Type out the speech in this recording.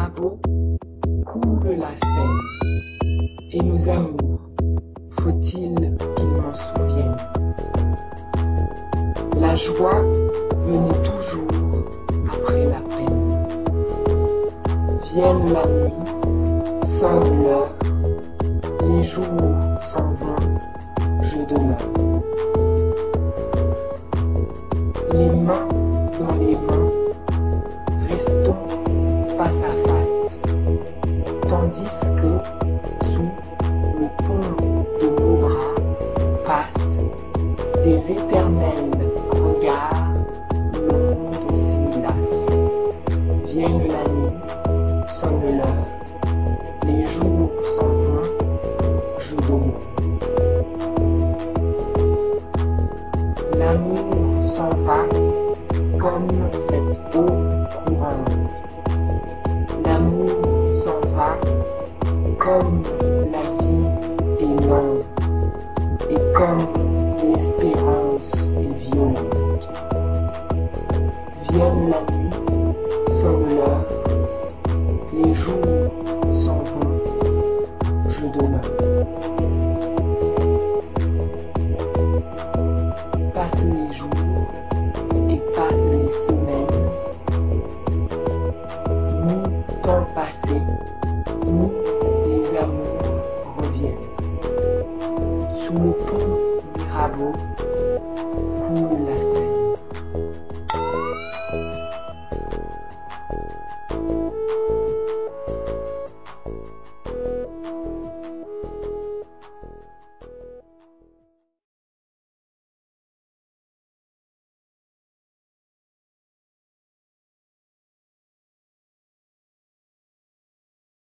Mirabeau, coule la Seine. Et nos amours, faut-il qu'ils m'en souviennent? La joie venait toujours après la peine. Vienne la nuit, sonne l'heure, les jours s'en vont, je demeure. Les mains dans les mains, restons face à face, tandis que, sous le pont de nos bras, passent des éternels regards, le monde s'y lasse. Vienne la nuit, sonne l'heure, les jours s'en vont, je demeure. L'amour s'en va comme cette eau courante. L'amour s'en va comme la vie est lente et comme l'espérance est violente. Vienne la nuit, sonne l'heure, les jours s'en vont, je demeure. Passent les jours et passent les semaines, ni temps passé, ni les amours reviennent. Sous le pont Mirabeau coule la Seine.